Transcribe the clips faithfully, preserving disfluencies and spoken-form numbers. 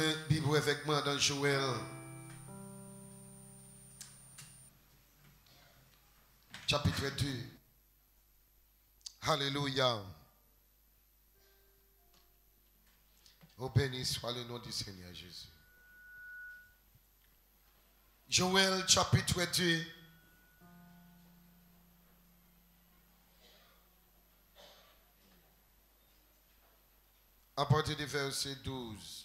Ouvrez Bible avec moi dans Joël. Chapitre deux. Alléluia. Oh, béni soit le nom du Seigneur Jésus. Joël chapitre deux. À partir du verset douze.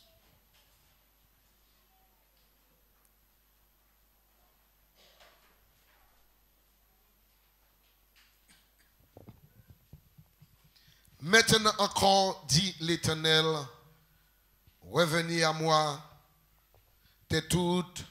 Maintenant encore, dit l'Éternel, revenez à moi de toute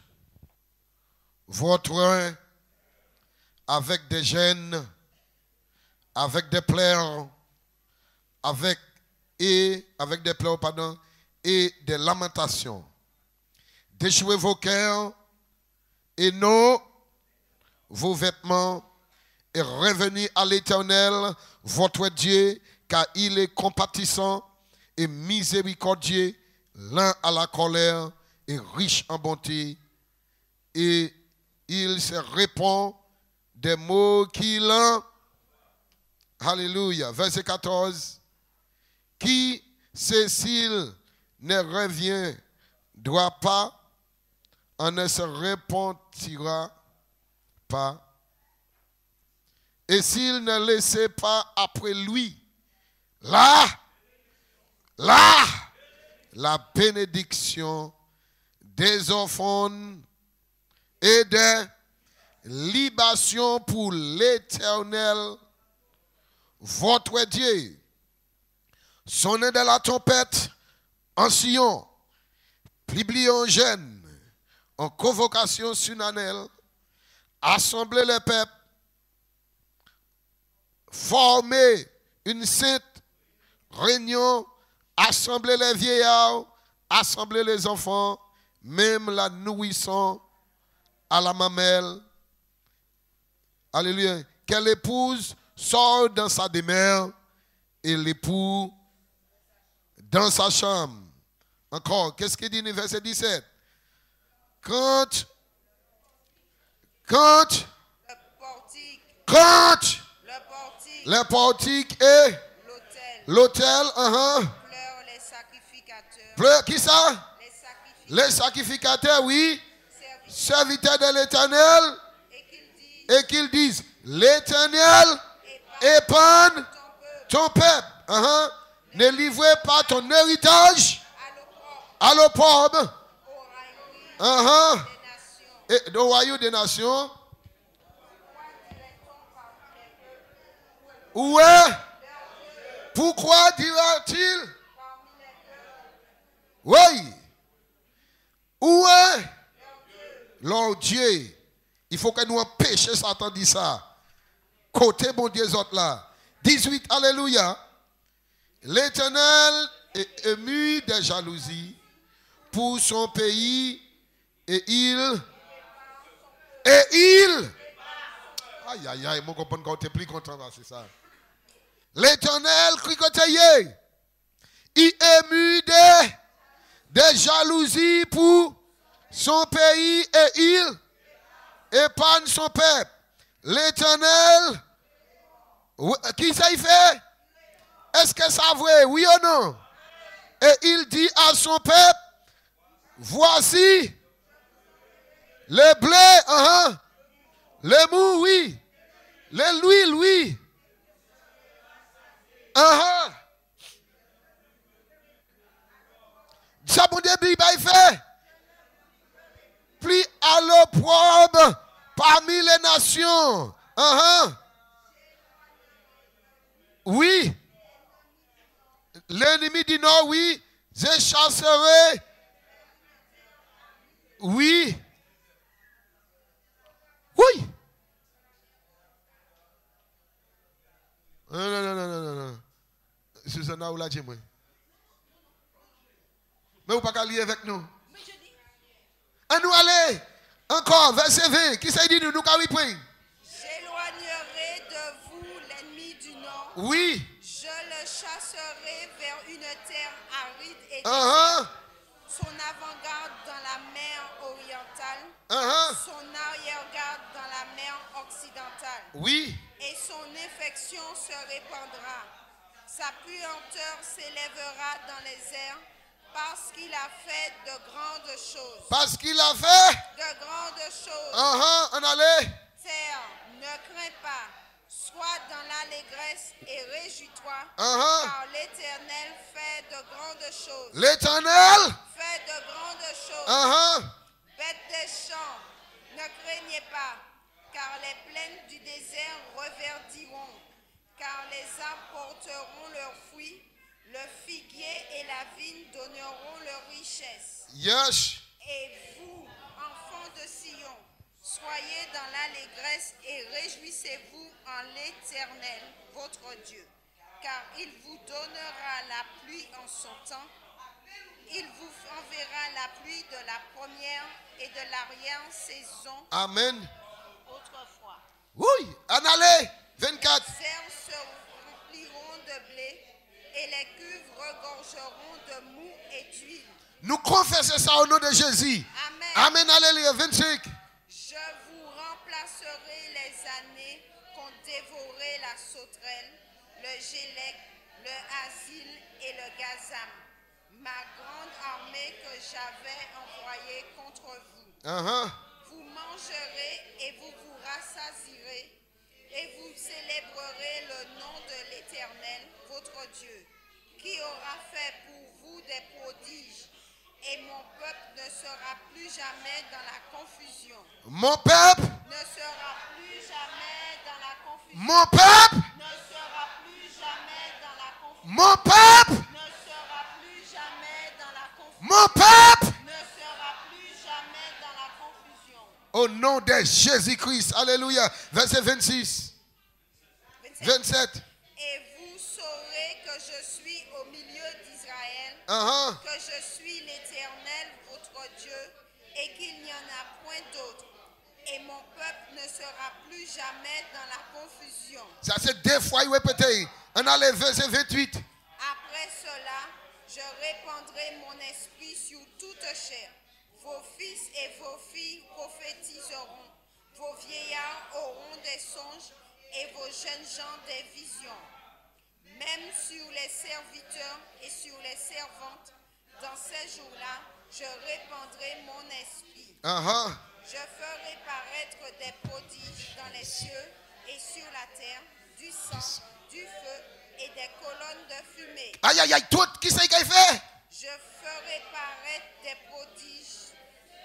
votre avec des gênes, avec des pleurs, avec et avec des pleurs, pardon, et des lamentations. Déchouez vos cœurs et non vos vêtements et revenez à l'Éternel, votre Dieu, car il est compatissant et miséricordieux, lent à la colère et riche en bonté. Et il se répand des mots qu'il a. Alléluia. Verset quatorze. Qui, s'il ne revient, doit pas, on ne se repentira pas. Et s'il ne laissait pas après lui, là, là, la bénédiction des offrandes et des libations pour l'Éternel, votre Dieu. Sonnez de la trompette en Sion, publiez en gêne, en convocation solennelle, assemblez les peuples, formez une sainte réunion, assemblez les vieillards, assemblez les enfants, même la nourrisson à la mamelle. Alléluia. Que l'épouse sort dans sa demeure et l'époux dans sa chambre. Encore, qu'est-ce qu'il dit dans le verset dix-sept? Quand, quand, le portique, quand, le portique, le portique et l'autel, l'autel, uh-huh. pleurent les sacrificateurs, Pleure, qui ça? les sacrificateurs, Les sacrificateurs, oui, serviteurs, serviteurs de l'Éternel, et qu'ils disent, et qu'ils disent, l'Éternel épargne ton peuple. Uh-huh. Ne livrez pas ton héritage à l'opprobre, à l'opprobre. au royaume Uh-huh. des nations. Et au royaume des nations. Où est? Pourquoi dira-t-il? Oui. Où est leur Dieu? Il faut que nous empêchions Satan de dire ça. Côté bon Dieu autres là. dix-huit, alléluia. L'Éternel est ému de jalousie pour son pays et il et il aïe aïe aïe, mon compagnon quand tu es plus content là, c'est ça. L'Éternel crie côté il est ému de de jalousie pour son pays et il épargne son peuple. L'Éternel, qui ça il fait? Est-ce que ça vrai, oui ou non? Et il dit à son peuple, voici le blé, uh-huh. Le mou, oui, le l'huile, oui. Uh-huh. Ça bon début, il fait. Plus à l'opprobre parmi les nations. Uh-huh. Oui. L'ennemi dit non, oui. Je chasserai. Oui. Oui. Non, non, non, non, non, non. Susanna, où l'a dit, moi? Mais vous ne pouvez pas lire avec nous. À nous aller. Encore, verset vingt. Qui s'est dit nous, nous, quand oui, point? J'éloignerai de vous l'ennemi du nord. Oui. Je le chasserai vers une terre aride et Uh-huh. son avantage Uh-huh. son arrière-garde dans la mer occidentale. Oui. Et son infection se répandra. Sa puanteur s'élèvera dans les airs parce qu'il a fait de grandes choses. Parce qu'il a fait. De grandes choses. Uh-huh. On allait. Terre, ne crains pas. Sois dans l'allégresse et réjouis-toi, Uh-huh. car l'Éternel fait de grandes choses. L'Éternel. Fait de grandes choses. Uh-huh. Bêtes des champs, ne craignez pas, car les plaines du désert reverdiront, car les arbres porteront leurs fruits, le figuier et la vigne donneront leur richesse. Yes. Et vous, enfants de Sion, soyez dans l'allégresse et réjouissez-vous en l'Éternel, votre Dieu, car il vous donnera la pluie en son temps. Il vous enverra la pluie de la première et de l'arrière-saison. Amen. Autrefois. Oui. On allait. vingt-quatre. Les herbes se rempliront de blé et les cuves regorgeront de mou et d'huile. Nous confessons ça au nom de Jésus. Amen. Amen. Alléluia. vingt-cinq. Je vous remplacerai les années qu'ont dévoré la sauterelle, le gélec, le asile et le gazam, ma grande armée que j'avais envoyée contre vous. Uh-huh. Vous mangerez et vous vous rassasierez, et vous célébrerez le nom de l'Éternel, votre Dieu, qui aura fait pour vous des prodiges, et mon peuple ne sera plus jamais dans la confusion. Mon peuple. Ne sera plus jamais dans la confusion. Mon peuple. Ne sera plus jamais dans la confusion. Mon peuple. Ne sera plus jamais dans la confusion. Mon peuple. Ne sera plus jamais dans la confusion. Au nom de Jésus-Christ. Alléluia. Verset vingt-six. vingt-sept. Et vous saurez que je suis au milieu d'Israël, Uh-huh. que je suis l'Éternel, votre Dieu, et qu'il n'y en a point d'autre. Et mon peuple ne sera plus jamais dans la confusion. Ça c'est deux fois répété. On a les verset vingt-huit. Après cela, je répandrai mon esprit sur toute chair. Vos fils et vos filles prophétiseront. Vos vieillards auront des songes et vos jeunes gens des visions. Même sur les serviteurs et sur les servantes, dans ces jours-là, je répandrai mon esprit. Uh-huh. Je ferai paraître des prodiges dans les cieux et sur la terre, du sang, du feu et des colonnes de fumée. Aïe, aïe, aïe, tout, qui c'est qui a fait? Je ferai paraître des prodiges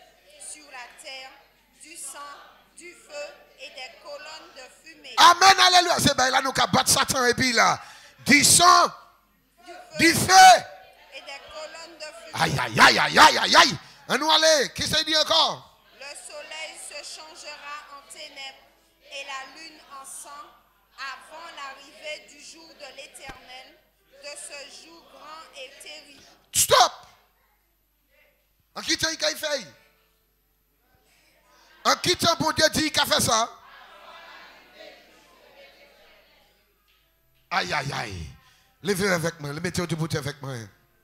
sur la terre, du sang, du feu et des colonnes de fumée. Amen, alléluia. C'est bien là, nous avons battu Satan et puis là. Du sang, Du feu, du feu. et des colonnes de fumée. Aïe, aïe, aïe, aïe, aïe, aïe, aïe. On nous allait. Qui c'est dit encore? Le soleil se changera en ténèbres et la lune en sang avant l'arrivée du jour de l'Éternel, de ce jour grand et terrible. Stop. En qui c'est qui a fait? En qui c'est bon Dieu dit qui a fait ça? Aïe, aïe, aïe. Levez avec moi. Mettez debout avec moi.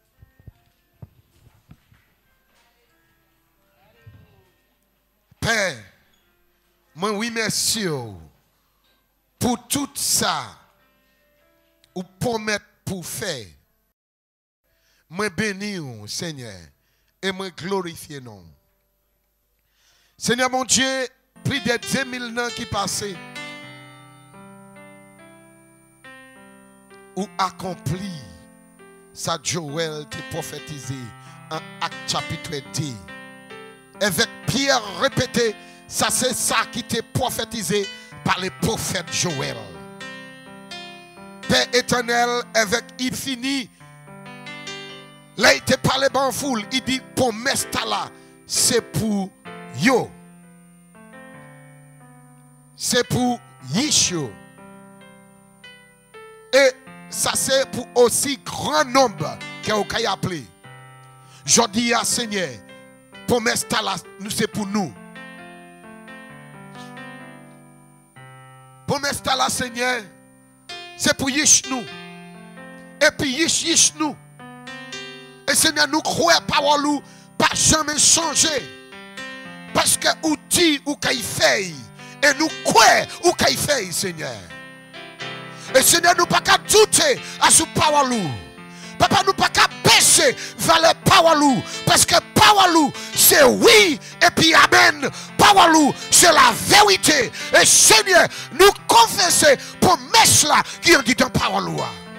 Père, moi oui merci pour tout ça ou promettre pour faire. Moi bénis Seigneur et moi glorifier non. Seigneur mon Dieu, plus de deux mille ans qui passaient ou accompli ça Joël te prophétisé en Acte chapitre dix. Avec Pierre répété, ça c'est ça qui t'est prophétisé par le prophète Joël. Père éternel, avec il finit, là il te parlé en foule, il dit promesse là, c'est pour yo. C'est pour Yisho. Et ça c'est pour aussi grand nombre qui a appelé. Je dis à Seigneur, promesse là, c'est pour nous. Promesse là, Seigneur, c'est pour Yish nous. Et puis Yish Yish nous. Et Seigneur, nous croyons parole pas jamais changer. Pas Parce que ou dit ou qu'il fait. Et nous croyons ou qu'il fait, Seigneur. Et Seigneur, nous pas qu'à douter à ce power. Papa, nous pas qu'à baisser vers le power. Parce que power, c'est oui et puis amen. Power, c'est la vérité. Et Seigneur, nous confessons pour mèche là qui ont dit dans power.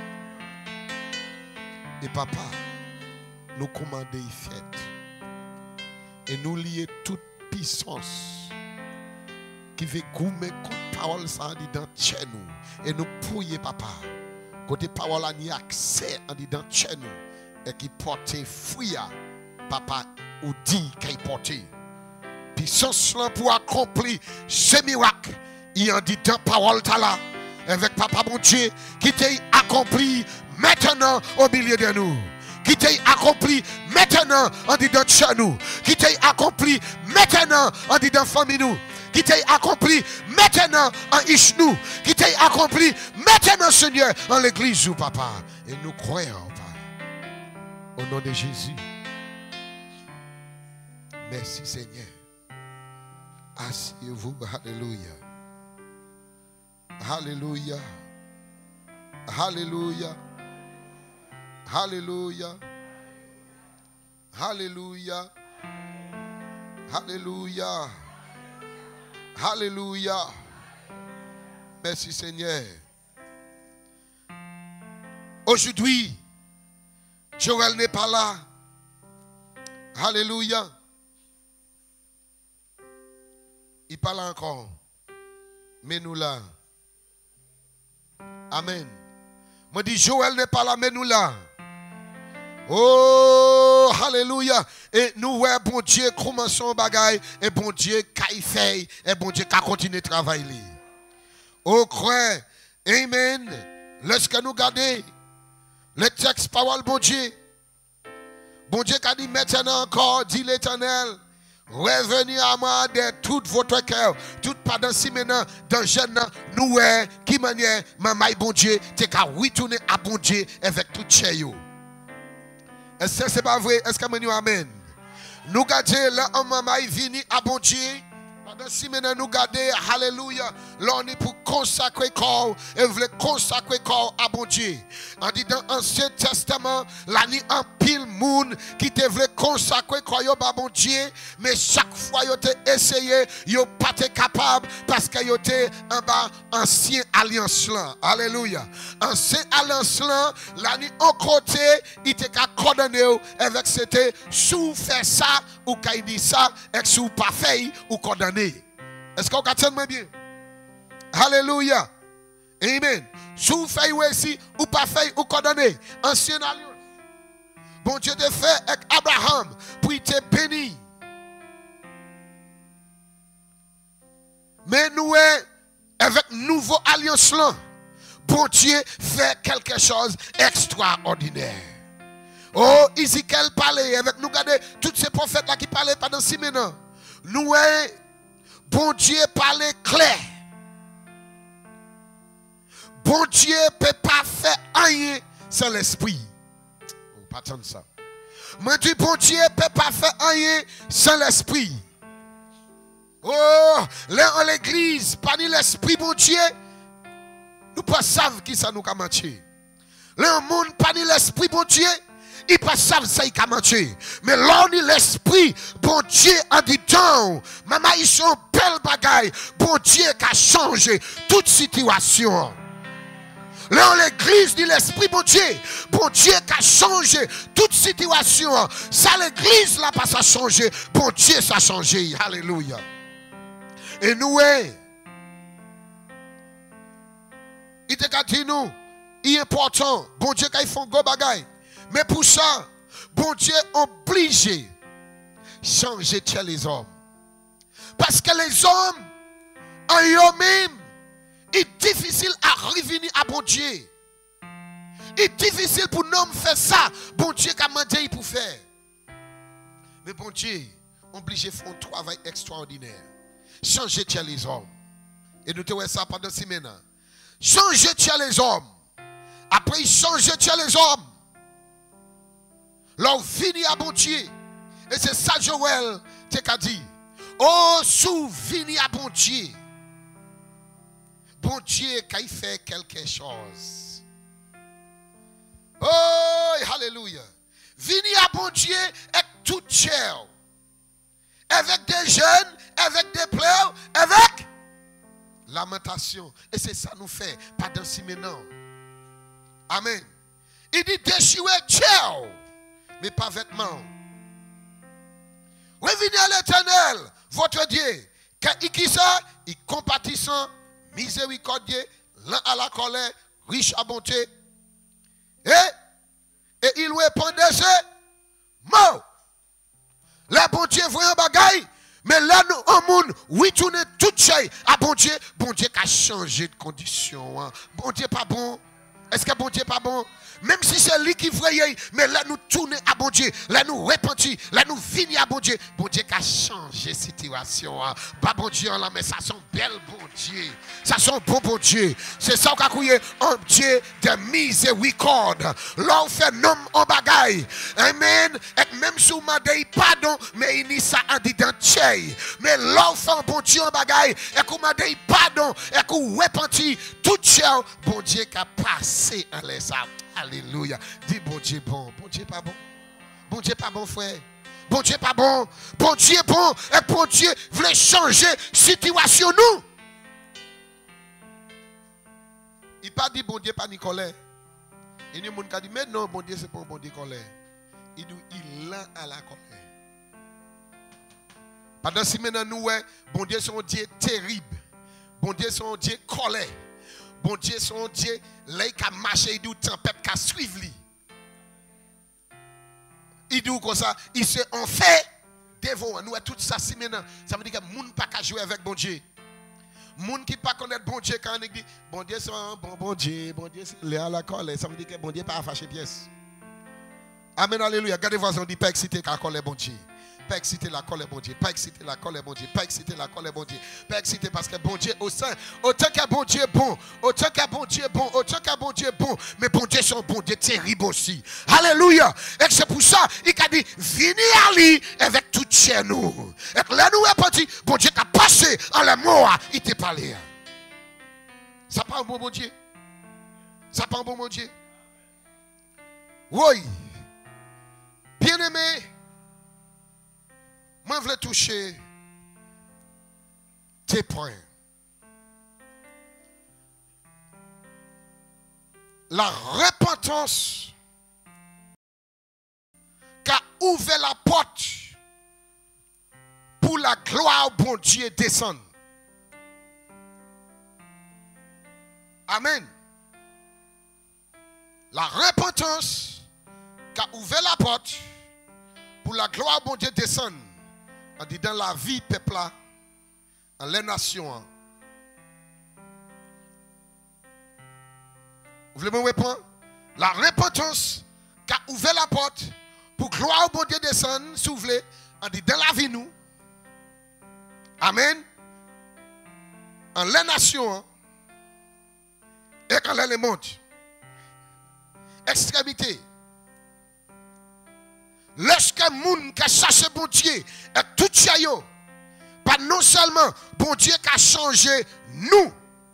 Et papa, nous commandons fête. Et nous lier toute puissance qui veut goumer contre parole ça dit dans chez nous. Et nous prions papa. Côté parole là ni accès en dit dans chez nous. Et qui porte fruit papa ou dit qu'il porte. Puissance là pour accomplir ce miracle. Il en dit dans parole là. Avec papa mon Dieu qui t'a accompli maintenant au milieu de nous. Qui t'a accompli maintenant en dit dans chez nous. Qui t'a accompli maintenant en dit dans famille nous. Qui t'a accompli maintenant en Ishnou. Qui t'a accompli maintenant, Seigneur, en l'église, papa. Et nous croyons, papa. Au nom de Jésus. Merci, Seigneur. Asseyez-vous. Alléluia. Alléluia. Alléluia. Alléluia. Alléluia. Alléluia. Alléluia. Merci Seigneur. Aujourd'hui, Joël n'est pas là. Alléluia. Il parle encore. Mais nous là. Amen. Moi dis Joël n'est pas là, mais nous là. Oh, alléluia. Et nous, ouais, bon Dieu, commençons bagaille. Et bon Dieu, qu'il fait. Et bon Dieu, qu'il continue de travailler. Oh, croix. Amen. Lorsque nous regardons le texte, parole, bon Dieu. Bon Dieu, qui a dit maintenant encore, dit l'Éternel. Revenez à moi de tout votre cœur, tout pendant si maintenant, dans le jeune, nous, qui manière, maman, bon Dieu, t'es qu'à retourner à bon Dieu avec tout chez vous. Est-ce que c'est pas vrai? Est-ce que nous amen? Nous regardons là, en maman, il vient à bon Dieu. Pendant si maintenant nous regardons, alléluia, là on est pour consacrer corps et voulait consacrer corps à bon Dieu. On dit dans l'Ancien Testament, là ni un pile monde qui te voulait consacrer corps à bon Dieu, mais chaque fois il a essayé, il n'a pas été capable parce qu'il était en bas ancien alliance là. Alléluia. Ancien alliance là, là ni un côté, il était condamné avec c'était sous fait ça ou qu'il dit ça et sous pas fait ou condamné. Est-ce qu'on entend bien? Alléluia. Amen. Sous fait aussi ou pas fait ou condamné. Ancienne alliance. Bon Dieu te fait avec Abraham pour il te bénir. Mais nous, avec nouveau alliance là, bon Dieu fait quelque chose d'extraordinaire. Oh, Ezekiel parlait avec nous, regardez, tous ces prophètes là qui parlaient pendant six minutes. Nous, bon Dieu parlait clair. Bon Dieu ne peut pas faire rien sans l'esprit. Oh, pas attendre ça. Mais dis, bon Dieu ne peut pas faire rien sans l'esprit. Oh, là en l'église, pas ni l'esprit, bon Dieu, nous ne savons pas qui ça nous a menti. Là, le monde, pas ni l'esprit, bon Dieu, ils ne savent pas ça qui a menti. Mais là, on l'esprit, bon Dieu, en dit temps, maman, ils sont belles bagailles, bon Dieu qui a changé toute situation. Là, en l'église, dit l'esprit, bon Dieu, bon Dieu qui a changé toute situation. Ça, l'église, là, pas ça changé, bon Dieu, ça a changé. Alléluia. Et nous, il te dit nous, il est important, bon Dieu, quand ils font go bagaille. Mais pour ça, bon Dieu obligé de changer chez les hommes. Parce que les hommes, en eux-mêmes, il est difficile à revenir à bon Dieu. Il est difficile pour nous faire ça. Bon Dieu, comment dire pour faire. Mais bon Dieu, obligé de faire un travail extraordinaire. Changer chez les hommes. Et nous te voyons ça pendant six semaines. Changer chez les hommes. Après, changer chez les hommes. Leur venir à bon Dieu. Et c'est ça Joël t'a dit. Oh, souvenir à bon Dieu. Bon Dieu, quand il fait quelque chose. Oh, alléluia. Venir à bon Dieu avec tout cher. Avec des jeunes, avec des pleurs, avec lamentation. Et c'est ça nous fait, pas dans si maintenant. Amen. Il dit déchirez cher, mais pas vêtements. Revenez à l'Éternel, votre Dieu. Car il qui ça, il compatissant, miséricordieux, lent à la colère, riche à bonté. Et, et il répondait ce mot. La bonté voyant bagaille, mais là nous en monde, oui tourner toute chose à bon Dieu, bon Dieu qui a changé de condition. Hein. Bon Dieu pas bon. Est-ce que bon Dieu pas bon? Même si c'est lui qui voyait, mais là nous tournons à bon Dieu, là nous repentis, là nous venons à bon Dieu. Bon Dieu qui a changé la situation. Hein. Pas bon Dieu là, mais ça sont belles bon Dieu. Ça sont bon bon Dieu. C'est ça qu'on a crié, un Dieu de miséricorde. Là on fait nom en bagaille. Amen. Et même si on m'a dit pardon, mais il n'y a ça en d'identité. Mais là on fait un bon Dieu en bagaille. Et qu'on m'a dit pardon, et qu'on repentit tout cher. Bon Dieu qui a passé en les âmes. Alléluia. Dis bon Dieu bon. Bon Dieu pas bon. Bon Dieu pas bon frère. Bon Dieu pas bon. Bon Dieu bon. Et bon Dieu voulait changer situation nous. Il pas dit bon Dieu pas ni colère. Il y a des gens qui dit mais non bon Dieu c'est pas bon Dieu colère. Il dit il lent à la colère. Pendant si maintenant nous bon Dieu c'est un Dieu terrible. Bon Dieu c'est un Dieu colère. Bon Dieu, son Dieu, là, il a marché, il dit tempête qui a suivi. Il dit comme ça, il se en fait devant nous. Tout ça, si maintenant, ça veut dire que les gens ne peuvent pas jouer avec bon Dieu. Les gens qui ne peuvent pas connaître bon Dieu, quand on dit, bon Dieu, c'est un bon, bon Dieu, bon Dieu, c'est là à la colère. Ça veut dire que bon Dieu n'est pas à fâcher pièce. Amen, alléluia. Regardez voisin, on dit pas excité qu'à colère bon Dieu. Pas exciter la colère bon Dieu, pas exciter la colère bon Dieu, pas exciter la colère bon Dieu, pas exciter parce que bon Dieu au sein, autant que bon Dieu bon, autant que bon Dieu bon, autant que bon Dieu bon, mais bon Dieu son bon Dieu terrible aussi. Alléluia. Et c'est pour ça, il a dit, venez à lui avec tout chez nous. Et là nous est parti, bon Dieu a passé en la mort, il t'a parlé. Ça pas un bon bon Dieu. Ça pas un bon bon Dieu. Oui. Bien aimé. Moi, je veux toucher tes points. La repentance qui a ouvert la porte pour la gloire au bon Dieu descendre. Amen. La repentance qui a ouvert la porte pour la gloire au bon Dieu descendre. On dit dans la vie peuple là, dans les nations. Vous voulez me répondre? La repentance qui a ouvert la porte pour gloire au bon Dieu descendre, si vous voulez, on dit dans la vie nous. Amen. En les nations et quand les mondes. Extrémité. Lorsque les gens qui cherchent bon Dieu et tout ça, pas non seulement bon Dieu qui a changé nous,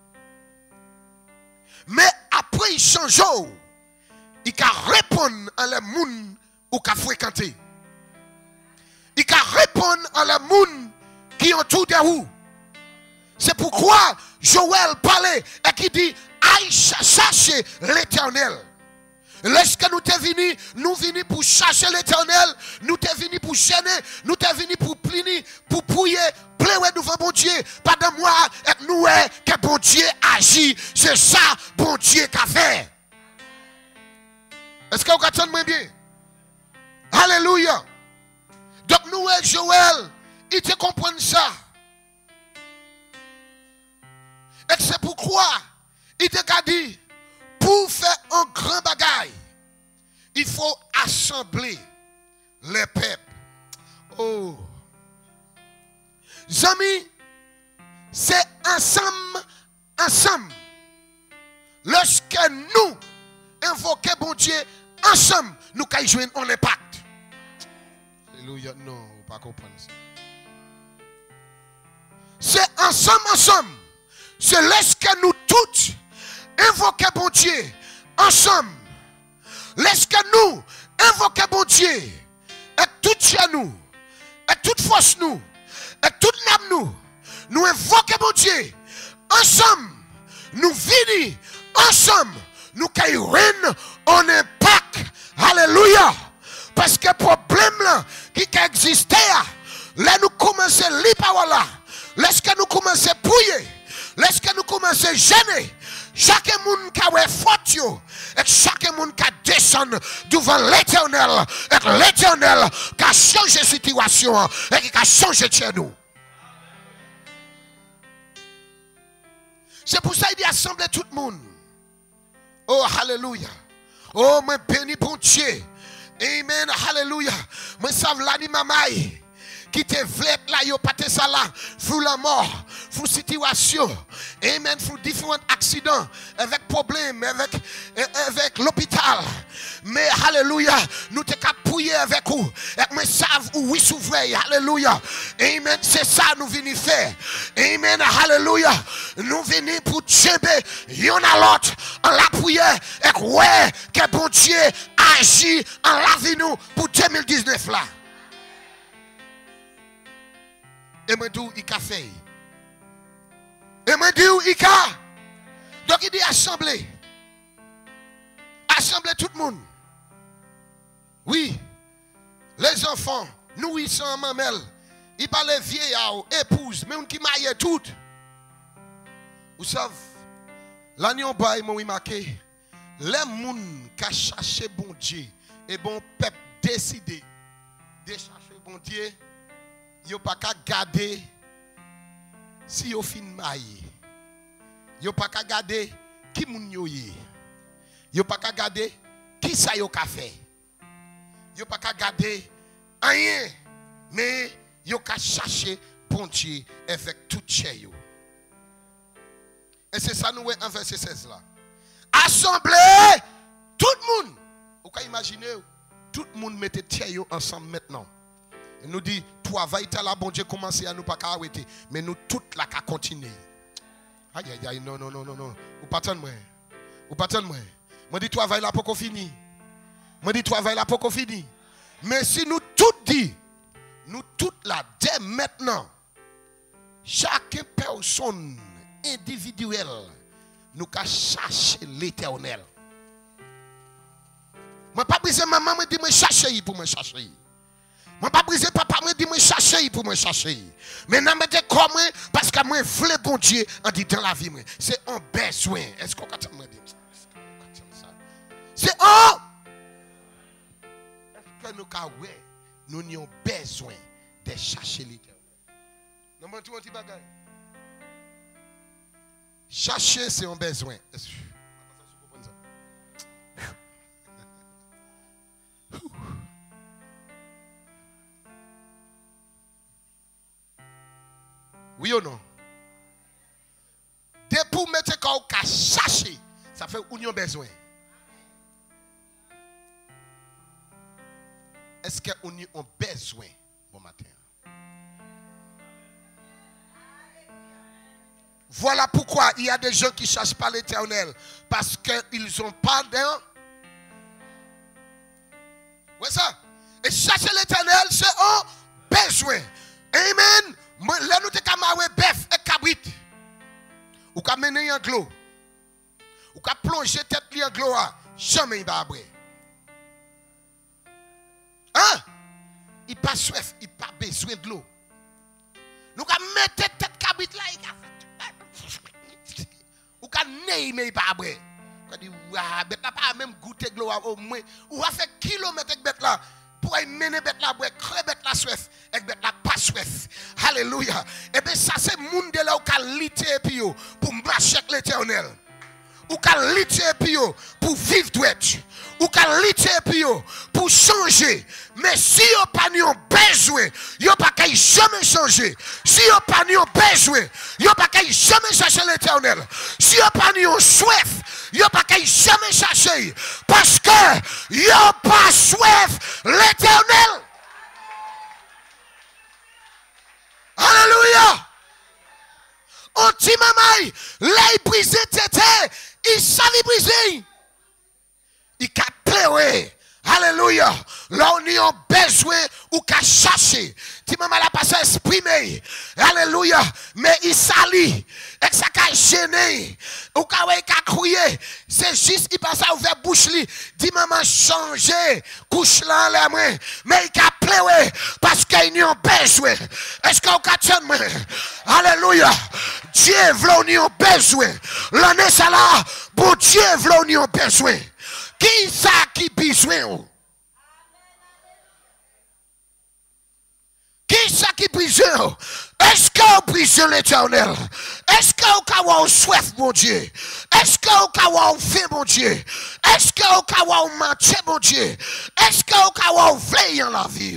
mais après il change, il a répondre à les gens qui ont fréquenté. Il a répondre à les gens qui ont tout de vous. C'est pourquoi Joël parlait et qui dit aïe chercher l'Éternel. Lorsque nous sommes venus, nous venus pour chercher l'Éternel, nous sommes venus pour gêner, nous sommes venus pour pliner, pour prier, pleurer devant bon Dieu. Pas de moi, et nous, que bon Dieu agit. C'est ça, bon Dieu qu'a fait. Est-ce que vous entendez bien? Alléluia. Donc nous, Joël, il te comprend ça. Et c'est pourquoi il te dit, pour faire un grand bagaille, il faut assembler les peuples. Oh. Amis, c'est ensemble, ensemble. Lorsque nous invoquons bon Dieu, ensemble, nous pouvons jouer un impact. Alléluia. Non, pas comprendre ça. C'est ensemble, ensemble. C'est laisse-que nous tous invoquer bon Dieu ensemble. Laisse-que nous invoquer bon Dieu et tout chez nous, et toute force nous, et toute âme nous. Nous invoquer bon Dieu ensemble. Nous venons ensemble. Nous caillons en impact. Alléluia. Parce que le problème là, qui existait, là nous commençons à lire par là. Laisse-que nous commençons à pouiller. Laisse-que nous commençons à gêner. Chaque monde qui a faute, et chaque monde qui descend devant l'Éternel, et l'Éternel qui a changé la situation, et qui a changé chez nous. C'est pour ça qu'il dit assembler tout le monde. Oh, alléluia. Oh, moi béni pour Dieu. Amen, alléluia. Moi savent l'animamaï. Qui te vlet là, yo pas ça là, fou la mort, fou situation, amen, fou différents accidents, avec problèmes, avec, avec l'hôpital. Mais alléluia, nous te capouiller avec vous, et me savent où oui s'ouvrir, alléluia. Amen, c'est ça nous venons faire. Amen, alléluia. Nous venons pour tchébé, y'en a l'autre, en la prière, et ouais, que bon Dieu agit en la vie nous pour deux mille dix-neuf là. Et me dit, il a fait. Et me dit, il a. Donc il dit, assemblée. Assemblée tout le monde. Oui. Les enfants, nous, ils sont en mamelle. Ils parlent vieillards, épouses, mais on qui maille tout. Vous savez, l'année en bas, ils m'ont remarqué. Les gens qui ont cherché bon Dieu et bon peuple décidé de chercher bon Dieu. Yo pas qu'à garder si yo fin maille. Yo pas qu'à garder qui moun yo yé. Yo pas qu'à garder qui ça yo ka fait. Yo pas qu'à garder rien, mais yo ka chercher bon Dieu avec tout chez yo. Et c'est ça nous en verset seize là. Assembler tout le monde. Vous pouvez imaginer tout le monde mette tête yo ensemble maintenant. Il nous dit, travail là, bon Dieu commence à nous pas arrêter. Mais nous toutes là qu'à continuer. Aïe aïe aïe, non, non, non, non, non. Ou pas tant moi. Ou pas tant moi. Moi dis travail là pour qu'on finisse. Moi dis travail là pour qu'on finisse. Mais si nous toutes dit, nous toutes là, dès maintenant, chaque personne individuelle, nous qu'à chercher l'Éternel. Moi pas briser maman me dit me chercher pour me chercher. Moi pas briser papa me dit me chercher pour me chercher. Mais non mettez comme parce que moi vle bon Dieu en dit dans la vie c'est un besoin. Est-ce qu'on entend me dire ça? C'est un est-ce que nous ka ouais nous avons besoin de chercher l'Éternel. Non mais tout un petit bagage. Chercher c'est un besoin. Est-ce que oui ou non? Dès pour mettre qu'on a cherché, ça fait qu'on a besoin. Est-ce qu'on a besoin bon matin? Voilà pourquoi il y a des gens qui ne cherchent pas l'Éternel. Parce qu'ils n'ont pas d'un. Oui, ça. Et chercher l'Éternel, c'est un besoin. Amen. Là, nous avons bœuf et cabrit. Ou ka mener en glo. Ou ka plonger tête li en glo. Jamais il va abrer. Hein? Il pas soif, il pas besoin de l'eau. Nous avons mettre tête cabrit là. Ou ka ney mais il pas abrer. Ou dit waouh, bête là pas même goûter de l'eau au moins. Ou a fait kilomètre avec bête là. Pour mener bête là, pour créer bête la soif, et bête la pas soif. Alléluia. Et bien ça c'est monde là où ka lité puis pour marcher avec l'Éternel. Ou ka lité puis pour vivre droit. Ou ka lité puis pour changer. Mais si yo pas yon besoin, yo pas kay jamais changer. Si yo pas yon besoin, yo pas kay jamais chercher l'Éternel. Si yo pas yon soif, yo pas kay jamais chercher parce que yo pas soif l'Éternel. Alléluia. On dit maman, là il brise tête, il savait briser. Il a pleuré. Alléluia. Là, on a besoin ou qu'à chercher. Tu m'as mal passé à exprimer. Alléluia. Mais il s'allie. Et ça a gêné. Ou qu'à crier. C'est juste, il passe à ouvrir bouche. Dis maman, changer. Couche là, la main. Mais il a pleuré. Parce qu'il a besoin. Est-ce qu'on a tenu? Alléluia. Dieu veut nous besoin. L'année ça là. Bon Dieu veut nous besoin. Qui ça qui besoin? Qui ça qui besoin? Est-ce qu'on besoin l'éternel? Est-ce qu'on a soif, mon Dieu? Est-ce qu'on a faim, mon Dieu? Est-ce qu'on a mangé, mon Dieu? Est-ce qu'on a veillé en la vie?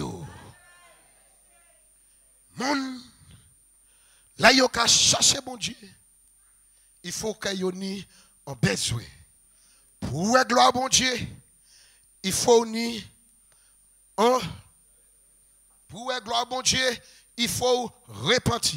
Mon, là, il y a chercher, mon Dieu. Il faut qu'il y ait un besoin. Pour la gloire, mon Dieu, il faut ni un. Pour la gloire, mon Dieu, il faut repentir.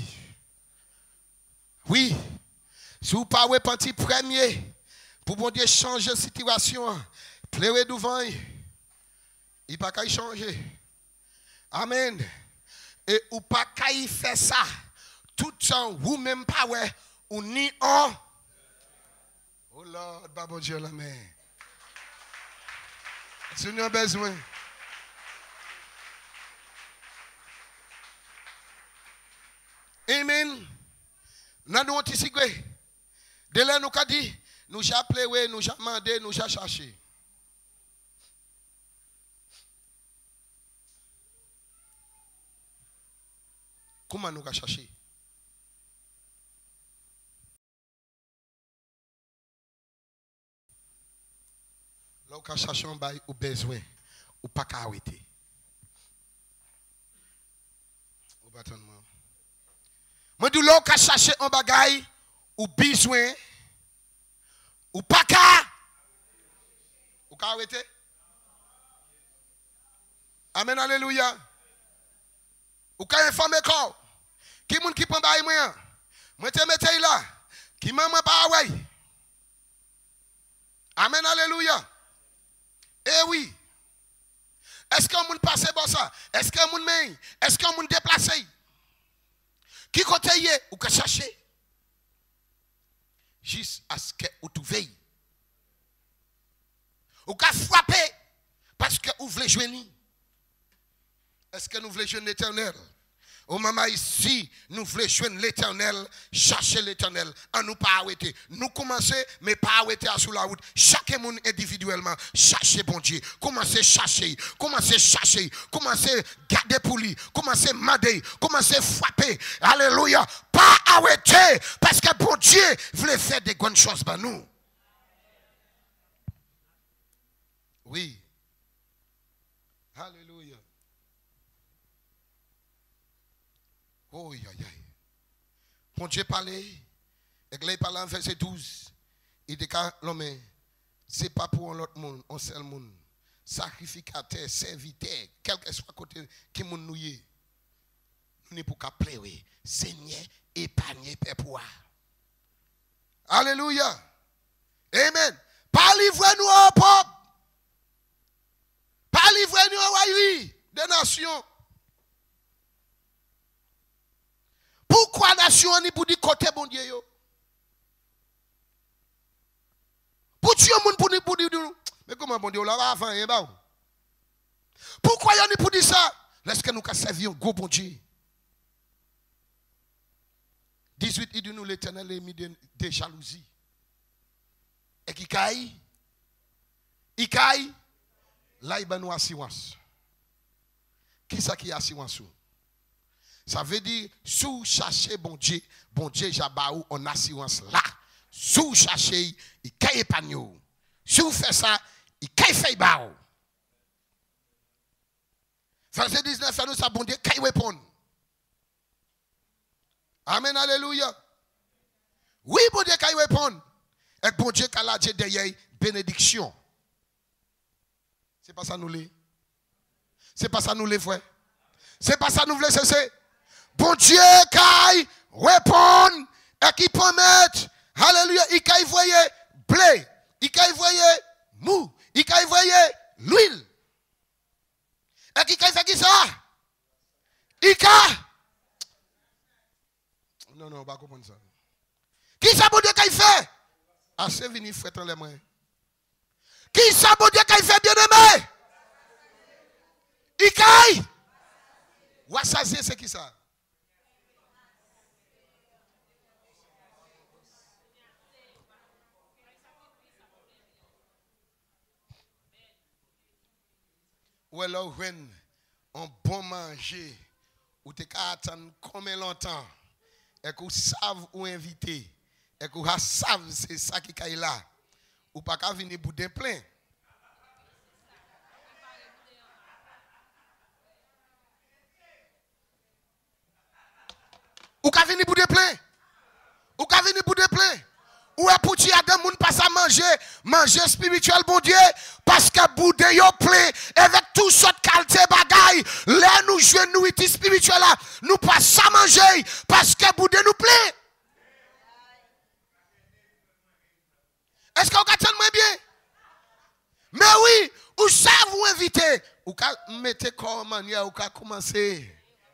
Oui, si vous ne pas repentir premier, pour mon Dieu changer la situation, pleurer devant, il ne peut pas changer. Amen. Et ou pas qu'à faire ça, tout le temps, vous même pas, ou ni un. Oh Lord, bon Dieu, la main. Si nous avons besoin. Amen. Nous avons dit, de là, nous avons dit, nous avons appelé, nous avons demandé, nous avons cherché. Comment nous avons cherché? Là, on cherche un bail ou besoin, ou pas qu'à arrêter. Moi, je dis là, on cherche un bagay ou besoin, ou pas qu'à, ou qu'à arrêter. Amen, alléluia. Ou qu'à informer quoi? Qui moun qui prend bail moi? Moi, te mette là. Qui m'a pas ouais. Amen, alléluia. Eh oui. Est-ce qu'on moun passe bon ça? Est-ce qu'on moun main? Est-ce qu'on moun déplacé? Qui côté y est ou que chercher? Juste à ce que vous trouvez. Ou qu'à frapper parce que vous voulez joindre. Est-ce que nous voulons joindre l'Éternel? Au moment ici, nous voulons joindre l'Éternel, chercher l'Éternel, en nous pas arrêter. Nous commençons, mais pas arrêter sur la route. Chaque monde individuellement, chercher bon Dieu. Commencez à chercher, commencez à chercher, commencez à garder pour lui, commencez à mader, commencez à frapper. Alléluia. Pas arrêter, parce que bon Dieu voulait faire des bonnes choses pour nous. Oui. Alléluia. Oh, aïe, aïe. Bon Dieu parlait, et là il parlait en verset douze. Il dit que l'homme, ce n'est pas pour un autre monde, un seul monde. Sacrificateur, serviteur, quel que soit côté qui nous nous y. Nous ne pouvons pas pleurer. Seigneur, épargnez peuple. Alléluia. Amen. Pas livrer nous au peuple. Pas livrer nous au royaume des nations. Pourquoi nation ni pour dire côté bon Dieu yo? Pour tuer moun pour dire pour dire mais comment bon Dieu là va avant hein ba? Pourquoi y a ni pour dire ça? Laisse que nous ka servir un gros bon Dieu. dix-huit il dit nous l'Éternel est mis de, de jalousie. Et qui caille? Il caille là il ba nous assurance. Qui ça qui assurance? Ça veut dire, si vous cherchez bon Dieu, bon Dieu, j'abaou en assurance là. Si vous cherchez, il caille épargne. Si vous faites ça, il caille fait bao. Verset dix-neuf, nous ça bon Dieu, caille répondre. Amen, alléluia. Oui, bon Dieu, caille répondre. Et bon Dieu, qu'à la Dieu derrière, bénédiction. C'est pas ça nous les. C'est pas ça nous les frères. C'est pas ça nous voulons cesser. Bon Dieu, qui répond Et qui promettent, alléluia, il y voyait blé, il y voyait mou, il y voyait l'huile. Et qui fait qui ça? Il y non, non, on va pas comprendre ça. Qui ça, bon Dieu, qu'il fait? Assez venu fouetter les mains. Qui ça, bon Dieu, qu'il fait bien aimé? Il caille. Ou assasier, c'est qui ça? Ou alors, on bon manger, ou te ka attendre combien longtemps, et que vous savez ou inviter, et que vous savez c'est ça qui est là, ou pas qu'à venir boudin plein. Ou qu'à venir boudin plein. Ou qu'à venir boudin plein. Ou est pour ti a des moun passe à manger, manger spirituel bon Dieu, parce que boudin yo plein avec tout sorte qualité bagaille, là nous jouons nous iti spirituel là, nous passe à manger parce que boudin nous plein. Est-ce qu'on attend moi bien? Mais oui, ou ça vous inviter, ou ka mettez comme manière ou ka commencer.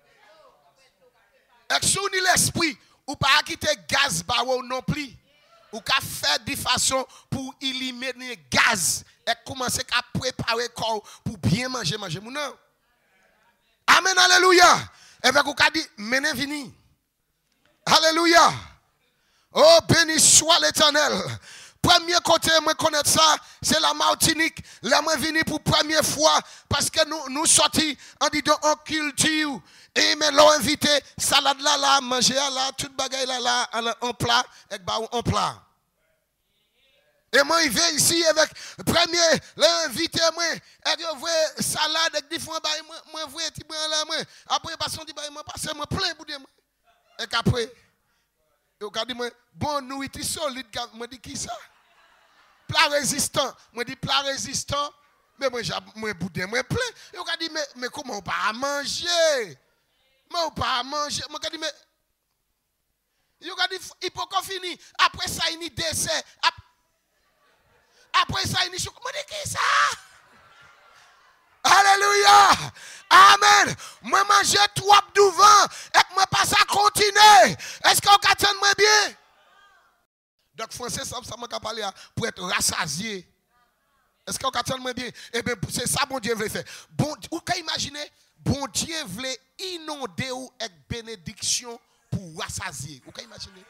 Et sous ni l'esprit, ou pas quitter gaz barreau non plus. Ou ka faire de façon pour éliminer gaz et commencer à préparer corps pour bien manger manger non. Amen, alléluia. Et bien ou ka dit menez vini. Alléluia. Oh béni soit l'Éternel. Premier côté moi connaître ça, c'est la Martinique. Là moi vini pour première fois parce que nous nous sortis en disant en culture. Et mais l'on invité salade là là manger là toute bagaille là là en plat et bah en plat. Et moi il vient ici avec premier l'invité moi et je vois salade avec différents bail moi moi vois petit brin là moi après passer dit bail moi passer moi plein boudin moi et après et on dit moi bon nourriture solide moi dit qui ça plat résistant moi dit plat résistant mais moi j'ai moi boudin moi plein et on dit mais mais comment on pas manger mais on pas manger moi dit mais il a dit il peut pas finir après ça il y a dessert après ça il y a chocolat moi dit qui ça alléluia amen moi manger trois devant et moi pas ça continuer est-ce qu'on attend moi bien donc français ça ça m'a parlé pour être rassasié est-ce qu'on attend moi bien et bien c'est ça bon Dieu veut faire bon ou qu'à imaginer bon Dieu veut inonder ou avec bénédiction pour rassasier. Vous pouvez imaginer?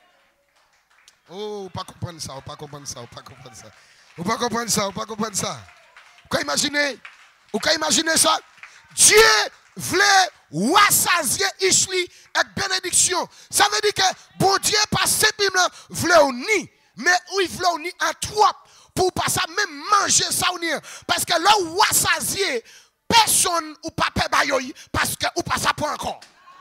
Oh, pas comprendre ça, pas comprendre ça, pas comprendre ça. Vous pas comprendre ça, vous pas comprendre ça. Vous pouvez imaginer? Vous pouvez imaginer ça? Dieu veut rassasier Ishli avec bénédiction. Ça veut dire que bon Dieu pas simplement veut ni, mais il veut ni en trop pour pas ça même manger ça ou ni. Parce que là où rassasier personne ou pas paie bayoyi parce que ou pas ça pour encore.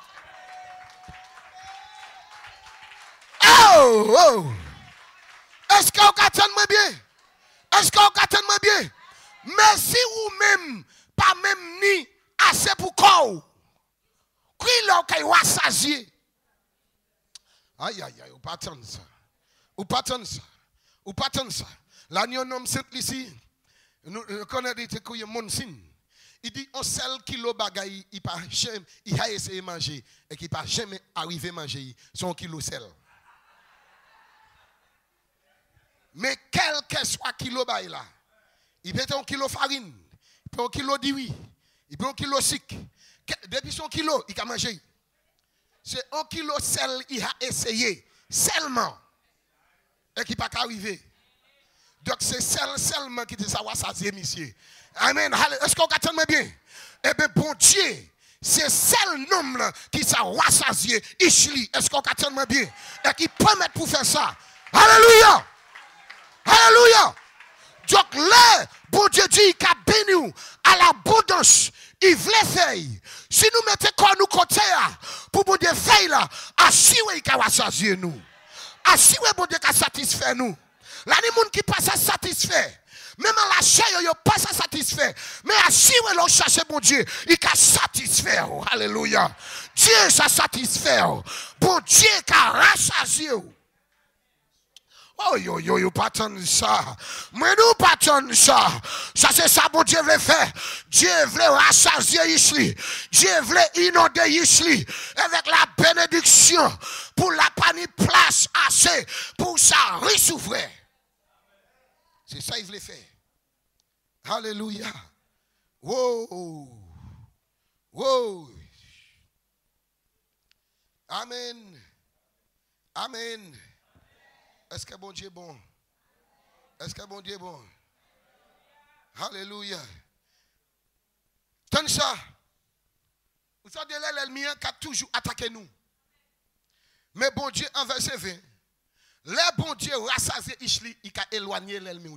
Oh, oh. Est-ce qu'on attend moi bien? Est-ce qu'on attend moi bien? Mais si ou même pas même ni assez pour corps. Qui l'a qu'il rassasier? Aïe aïe aïe, ou pas attendre ça. Ou pas attendre ça. Ou pas attendre ça. Là nous nomme simple ici. Nous connaissons des trucs qui mon signe. Il dit on seul kilo bagaille, il pas jamais, il a essayé de manger et qui pas jamais arrivé à manger son kilo sel. Mais quel que soit kilo bail là, il peut un kilo farine, il peut un kilo d'huile, il peut un kilo sucre. Depuis son kilo, il a mangé. C'est un kilo sel, il a essayé seulement et qui pas arrivé. Donc c'est sel seulement qui te savoir ça c'est monsieur. Amen. Est-ce qu'on attend bien? Eh bien, bon Dieu, c'est seul nom qui s'est rassasié, Ishli. Est-ce qu'on attend bien? Et qui permet pour faire ça. Alléluia. Alléluia. Donc là, bon Dieu dit qu'il a béni à l'abondance. Il voulait faire. Si nous mettons quoi nous côté pour bon Dieu faire là, assurez qu'il a rassasié nous. Assurez bon Dieu qu'il a satisfait nous. Là, les gens qui passent à satisfaire. Même en la chair, il n'y a pas ça satisfait. Mais si on cherche bon Dieu, il a satisfaire. Alléluia. Dieu, ça satisfait. Bon Dieu, qui a rassasié. Oh yo yo yo, pas tant ça. Mais nous pas tant ça. Ça c'est ça bon Dieu veut faire. Dieu veut rassasier ici. Dieu veut inonder ici avec la bénédiction pour la panique place assez pour ça ressouvrir. C'est ça il veut faire. Alléluia. Wow. Wow. Amen. Amen. Est-ce que bon Dieu est bon? Est-ce que bon Dieu est bon? Alléluia. Tenez ça. Vous savez, l'ennemi a toujours attaqué nous. Mais bon Dieu, en verset vingt, le bon Dieu rassasié Ishli, il a éloigné l'ennemi.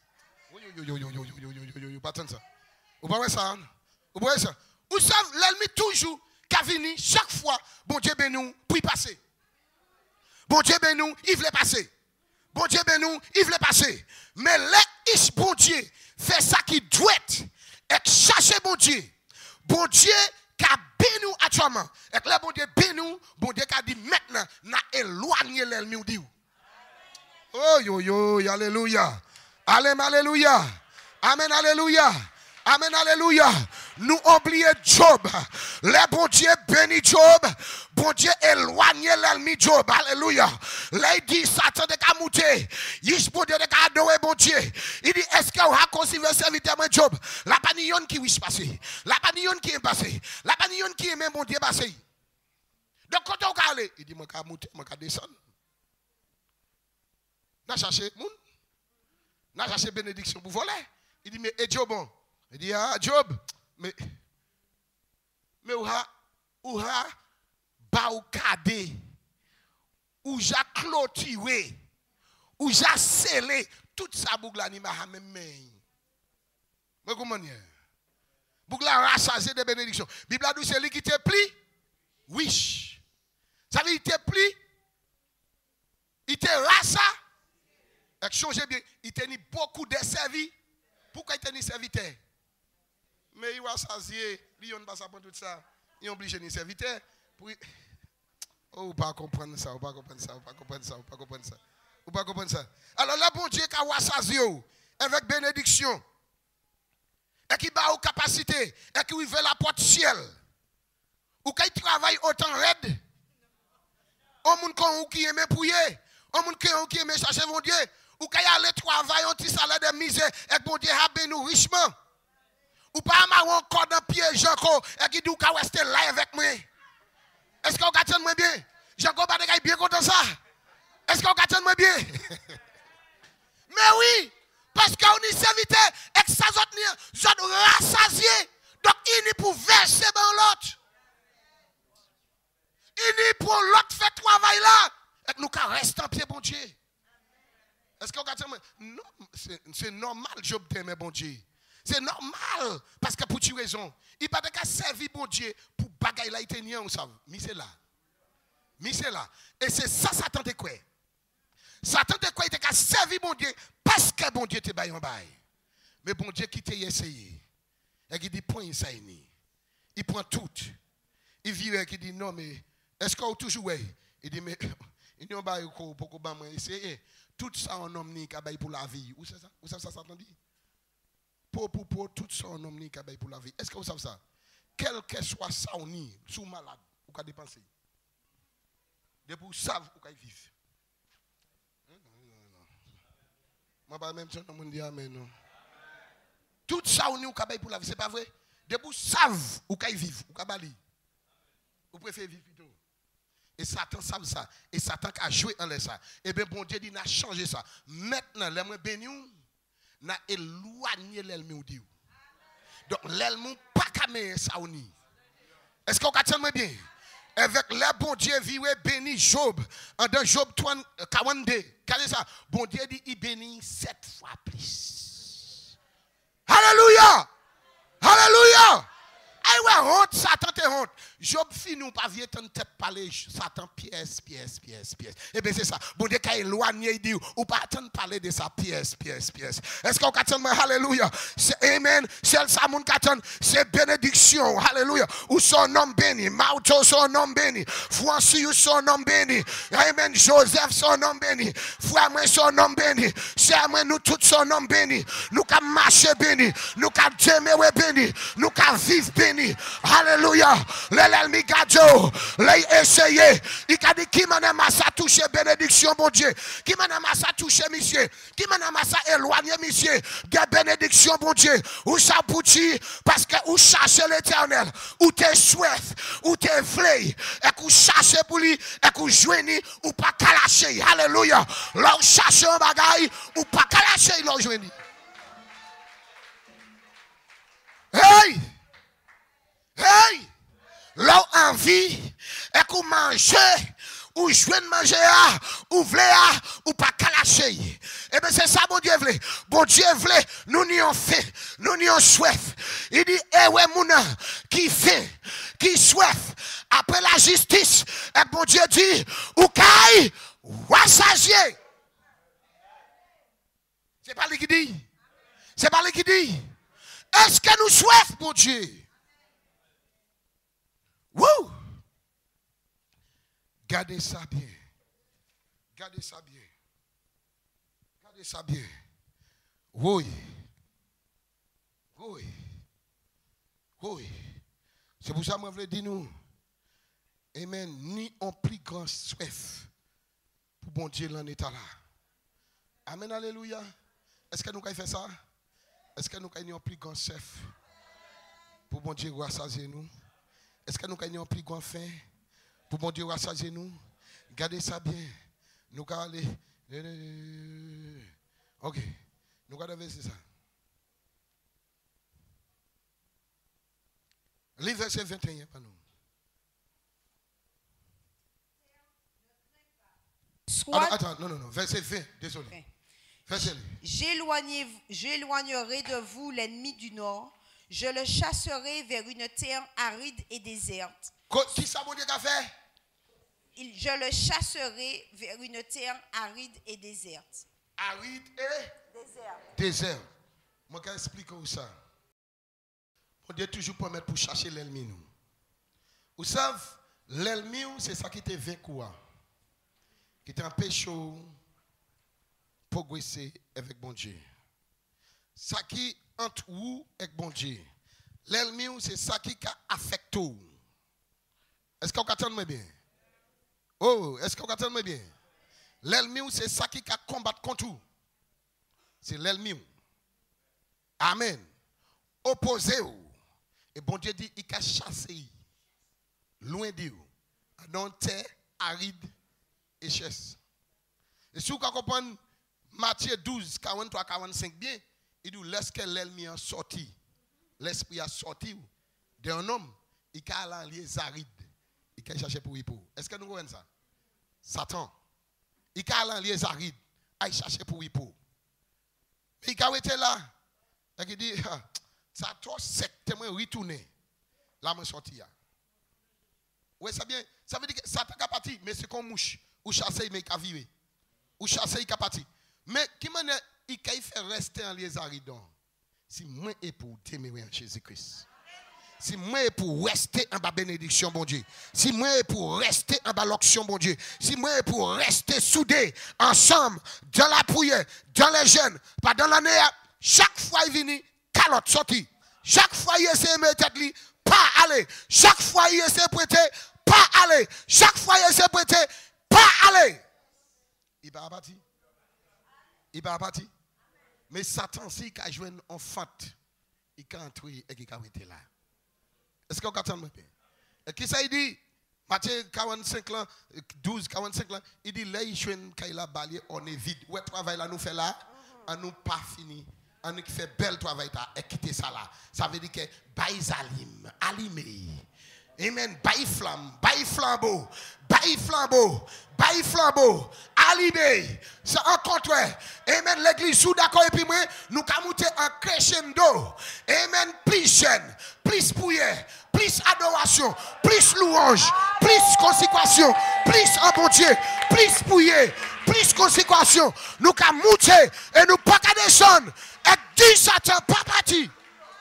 Pas tant ça. Vous voyez ça? Vous voyez ça? Vous savez, l'ennemi toujours, qui a venu chaque fois, bon Dieu ben nous, pour y passer. Bon Dieu ben nous, il voulait passer. Bon Dieu ben nous, il voulait passer. Mais les bon Dieu fait ça qui doit être chercher bon Dieu. Bon Dieu qui a béni nous actuellement. Et là bon Dieu béni nous, bon Dieu qui a dit maintenant, n'a éloigné l'ennemi ou dit. Oh yo yo, alléluia. Amen, alléluia. Amen, alléluia. Amen, alléluia. Nous oublions Job. Le bon Dieu bénit Job. Bon Dieu éloigne l'ennemi Job. Alléluia. Là il dit Satan de ka monter. Il bon Dieu de ka adorer bon Dieu. Il dit est-ce que vous avez conservé serviteur de Job? La panillon qui wish passer. La panillon qui est passé. La panillon qui est même bon Dieu passé. Donc quand on va aller, il dit moi ka monter, moi ka descendre. N'a cherché moun. N'a cherché bénédiction pour voler. Il dit mais et Job bon. Il dit, ah, Job, mais, mais ou ha, ou ha, ba ou kade, ou ja clôturé, ou ja scellé, tout ça bougla ni ma ha même main. Mais comment dire? Bougla rassasié de bénédiction. Bible a dit, c'est lui qui te plie, wish. Ça veut dire, il te plie, il te rassa, et changer bien, il te ni beaucoup de servis. Pourquoi il te ni serviteur? Mais il va s'asseoir, il ne va pas prendre tout ça. Il est obligé de serviteur. Pour... Oh, pas comprendre ça, on pas comprendre ça, on pas comprendre ça, on pas comprendre ça. On pas comprendre ça. Alors là, bon Dieu qui a s'asseoir avec bénédiction. Et qui a une capacité, et qui ouvre la porte ciel. Ou qui travaille autant raide. On moun qui aime prier, on moun qui aime chercher mon Dieu. Ou qui a le travail, on petit salaire de misère, et bon Dieu a béni richement. Ou pas avoir encore dans pied Janko et qui dit qu'à rester là avec moi. Est-ce qu'on garde moi bien? Janko pas de bien content ça. Est-ce qu'on garde moi bien? Mais oui, parce qu'on est serviteur et que ça zot rassasié. Donc il est pour verser dans l'autre. Il est pour l'autre fait travail là et que nous qu'à rester en pied bon Dieu. Est-ce qu'on garde moi? Non, c'est normal Job t'aime bon Dieu. C'est normal, parce que pour tu raison, il n'y a pas de servir bon Dieu pour bagaille là, il était niant, vous savez. Mais c'est là. Mais c'est là. Et c'est ça, Satan te quoi. Satan te quoi, il était qu'à servir bon Dieu parce que bon Dieu te baille en bail. Mais bon Dieu qui t'a essayé, et il dit, point ça, il prend tout. Il vient et il dit, non, mais est-ce qu'on a toujours, il dit, mais il n'y a pas de quoi pour qu'on essayer. Tout ça en homme qui a baille pour la vie. Où c'est ça? Où ça, Satan dit? Pour, pour, pour tout son homme qui a pour la vie. Est-ce que vous savez ça? Quel que soit ça, on y est, sous malade, ou qu'à dépenser. Depuis vous savez où qu'à vivre. Non, non, non. Moi, pas même si on dit amen. Non. Tout ça, on y est, ou qu'à pour la vie. C'est pas vrai? Depuis vous savez où qu'à vivre, ou qu'à bali. Vous préférez vivre plutôt. Et Satan savent ça. Et Satan a joué en l'air ça. Et bien, bon Dieu dit, il a changé ça. Maintenant, les moins bénis, n'a éloigné l'ennemi. Donc l'ennemi pas camé ça. Est-ce qu'on comprend bien? Avec le bon Dieu vivait béni Job en dans Job quarante-deux. Qu'est-ce ça? Bon Dieu dit il bénit sept fois plus. Alléluia! Alléluia! Aïe ouais honte Satan te honte. Job finit ou pas vieux tant tête parler Satan pièce pièce pièce pièce. Et bien c'est ça. Bon Dieu quand éloigné il dit ou pas attendre parler de sa pièce pièce pièce. Est-ce qu'on attend alléluia. Amen. C'est ça mon attend c'est bénédiction. Alléluia. Ou son nom béni, Mauto son nom béni, Francis son nom béni. Amen. Joseph son nom béni. Frère moi son nom béni. C'est moi nous tous son nom béni. Nous ka marcher béni, nous ka demeurer béni, nous ka vivre béni. Alléluia. L'ennemi gadjo, l'ay essayé. Il a dit qui m'a massa touché bénédiction mon Dieu. Qui m'a massa touché monsieur. Qui m'a massa éloigné monsieur. Des bénédictions mon Dieu. Ou ça pour dire parce que ou chercher l'éternel, ou t'es souhait, ou t'es vlé, et qu'on cherche pour lui, et qu'on joigne ou pas calacher. Alléluia. Là où cherche un bagaille, ou pas calacher, l'on joigne. Hey! Hey! Là envie, et qu'on mange, ou jouer de manger, ou vle, ou pas calacher. Et bien c'est ça, bon Dieu vle. Bon Dieu vle, nous n'y avons fait, nous n'y avons soif. Il dit, eh ouais, mouna, qui fait, qui soif, après la justice, et bon Dieu dit, ou caille, ou assagier. C'est pas lui qui dit. C'est pas lui qui dit. Est-ce que nous soif, bon Dieu? Wouh! Gardez ça bien. Gardez ça bien. Gardez ça bien. Oui. Oui. Oui. C'est pour ça que je veux dire nous. Amen. Ni en plus grand soif pour bon Dieu l'en état là. Amen. Alléluia. Est-ce que nous pouvons faire ça? Est-ce que nous avons un plus grand chef pour bon Dieu rassasier nous? Est-ce que nous avons un plus grand faim pour bon Dieu rassasier nous? Gardez ça bien. Nous allons aller. Ok. Nous allons verser ça. Livre verset vingt et un pour nous. Soit... Ah, attends, non, non, non. Verset vingt, désolé. vingt. J'éloignerai de vous l'ennemi du nord. Je le chasserai vers une terre aride et déserte. Qui ça, mon Dieu, qu'a fait? Je le chasserai vers une terre aride et déserte. Aride et désert. Désert. Moi, je vais expliquer ça. Mon Dieu toujours permettre pour chercher l'ennemi. Nous. Vous savez, l'ennemi, c'est ça qui te vaincu. Qui t'empêche progresser avec bon Dieu. Ça qui entre vous avec bon Dieu. L'ennemi, c'est ça qui affecte tout. Est-ce que vous entendez bien? Oh, est-ce que vous entendez bien? L'ennemi, c'est ça qui combat contre vous. C'est l'ennemi. Amen. Opposé. Et bon Dieu dit, il a chassé. Loin de vous. Dans terre aride et chasse. Et si vous comprenez Matthieu douze, quarante-trois, quarante-cinq bien, il dit, laisse que l'ennemi a sorti. L'esprit a sorti d'un homme, il a allé les arides. Il a cherché pour y pour. Est-ce que nous voyons ça? Satan. Il a allé les arides. Il a cherché pour y pour. Il a été là. Il dit, ça trop sectement retourné. Là, je suis sorti. Oui, c'est bien. Ça veut dire que Satan a parti, mais c'est comme mouche. Ou chasser, mais il a viré. Ou chasser, il a parti. Mais qui m'a dit, il a fait rester en les arides. Si moi et pour demeurer en Jésus-Christ. Si moi et pour rester en bas bénédiction, bon Dieu. Si moi et pour rester en bas l'onction, bon Dieu. Si moi et pour rester soudés, ensemble, dans la prière, dans les jeunes, pas dans l'année, chaque fois il vient, calotte sorti. Chaque fois il essaie de mettre tête, pas aller. Chaque fois il essaie de prêter, pas aller. Chaque fois il essaie de prêter, pas aller. Il va partir. Il va partir. Mais Satan, s'il a joué en fait, il a entré et il a été là. Est-ce que vous entendez bien? Et qui ça il dit? Matthieu quarante-cinq, douze, quarante-cinq, il dit, là, il joue il a balayé, on est vide. Ouais, travail là, nous fait là, on nous pas fini. On nous fait bel travail là, et quitter ça là. Ça veut dire que, baïs alim, alimé. Amen. Baï flamme, baï flambeau, bail flambeau, bail flambeau, alibé, ça rencontre. Amen, l'église sous d'accord et puis moi, nous avons monté en crescendo. Amen, plus jeune, plus prière, plus adoration, plus louange, plus consécration, plus en bon Dieu, plus prière, plus consécration. Nous avons monté et nous pas qu'à descendre. Et dit Satan, pas parti.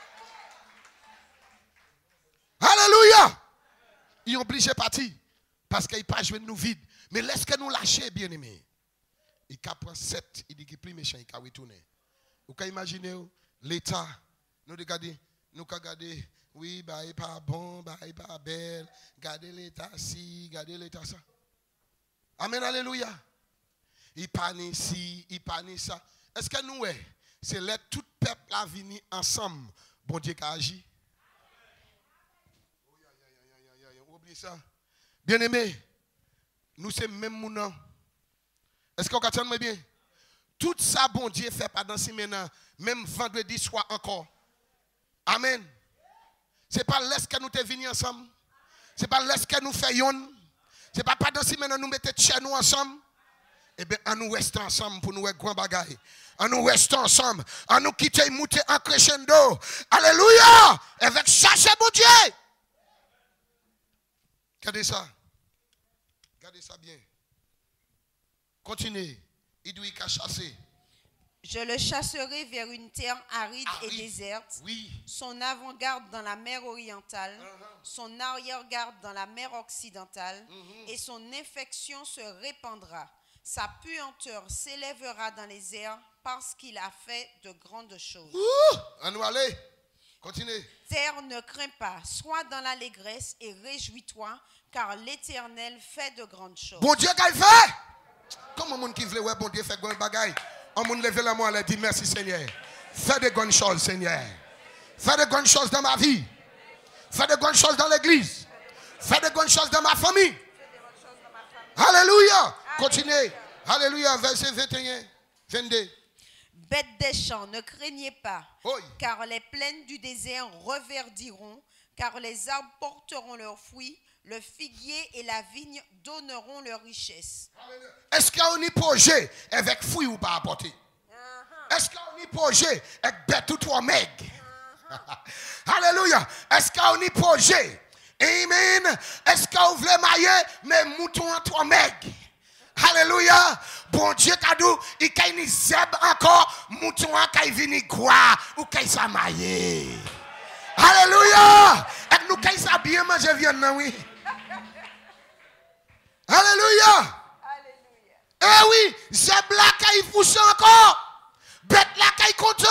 Alléluia. Il est obligé de partir. Parce qu'il n'a pas joué de nous vide. Mais laisse que nous lâcher, bien aimé. Il a pris sept, il dit qu'il est plus méchant, il a retourné. Vous pouvez imaginer l'État. Nous regardons, nous regardons, oui, bah, il n'est pas bon, bah, il n'est pas belle. Regardez l'État ci, regardez l'État ça. Amen, alléluia. Il pas ni ci, il pas ni ça. Est-ce que nous, c'est là tout peuple a venu ensemble, bon Dieu qui a agi? Oublie ça. Bien aimé, nous sommes même mounans. Est-ce qu'on entend bien? Tout ça, bon Dieu, fait pas dans ce maintenant, même vendredi soir encore. Amen. Ce n'est pas laisse que nous te venus ensemble. Ce n'est pas laisse que nous faisons. Ce n'est pas pas dans ce maintenant, nous mettons chez nous ensemble. Eh bien, on nous reste ensemble pour nous faire grand bagaille. On nous reste ensemble. On nous quitte et monter en crescendo. Alléluia. Avec chercher mon Dieu. Regardez ça. Regardez ça bien. Continuez. Il doit y chasser. Je le chasserai vers une terre aride, aride. et déserte. Oui. Son avant-garde dans la mer orientale, uh-huh. son arrière-garde dans la mer occidentale, uh-huh. et son infection se répandra. Sa puanteur s'élèvera dans les airs parce qu'il a fait de grandes choses. À nous aller. Continuez. Terre, ne crains pas, sois dans l'allégresse et réjouis-toi, car l'Éternel fait de grandes choses. Bon Dieu, qu'elle fait? Comme un monde qui veut, ouais, bon Dieu fait de grandes bagailles. On monde lever la main et dit merci Seigneur. Fais de grandes choses, Seigneur. Fais de grandes choses dans ma vie. Fais de grandes choses dans l'église. Fais de grandes choses dans ma famille. Alléluia. Continuez. Alléluia. Verset vingt et un, vingt-deux. Bêtes des champs, ne craignez pas, oui. car les plaines du désert reverdiront, car les arbres porteront leurs fruits, le figuier et la vigne donneront leur richesse. Est-ce qu'il y a un projet avec fruits ou pas apporté? Uh-huh. Est-ce qu'il y a un projet avec bête ou trois mecs? Uh-huh. Alléluia. Est-ce qu'il y a un projet? Amen. Est-ce qu'il y a un vrai maillet, mais mouton en trois mecs? Alléluia. Bon Dieu, cadeau, il y a une zèbre encore, mouton qui vient quoi ou qui s'amaille. Alléluia. Et nous qui s'habillent, manger viande, oui. Alléluia. Alléluia. Eh oui, zèbre là qui pousse encore, bête là qui est content.